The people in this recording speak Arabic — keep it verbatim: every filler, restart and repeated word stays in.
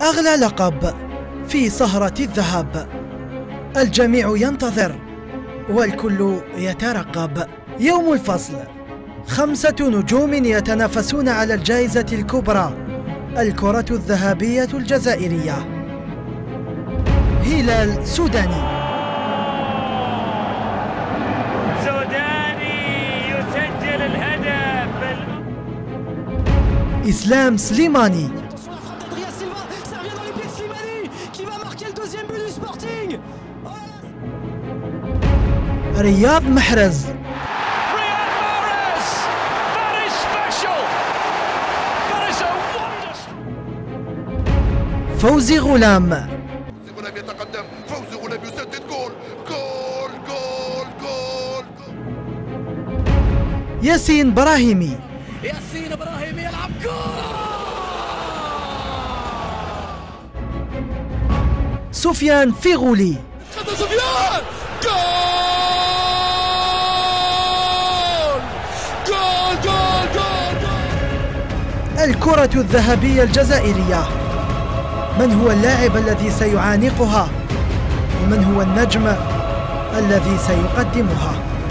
أغلى لقب في سهرة الذهب، الجميع ينتظر والكل يترقب. يوم الفصل، خمسة نجوم يتنافسون على الجائزة الكبرى، الكرة الذهبية الجزائرية. هلال سوداني، سوداني يسجل الهدف. إسلام سليماني، رياض محرز، فوزي غلام. فوزي غلام يتقدم، فوزي غلام يسدد جول جول جول جول. ياسين براهيمي، ياسين براهيمي يلعب كرة. سفيان فيغولي، سفيان جول جول جول جول جول. الكرة الذهبية الجزائرية. من هو اللاعب الذي سيعانقها؟ ومن هو النجم الذي سيقدمها؟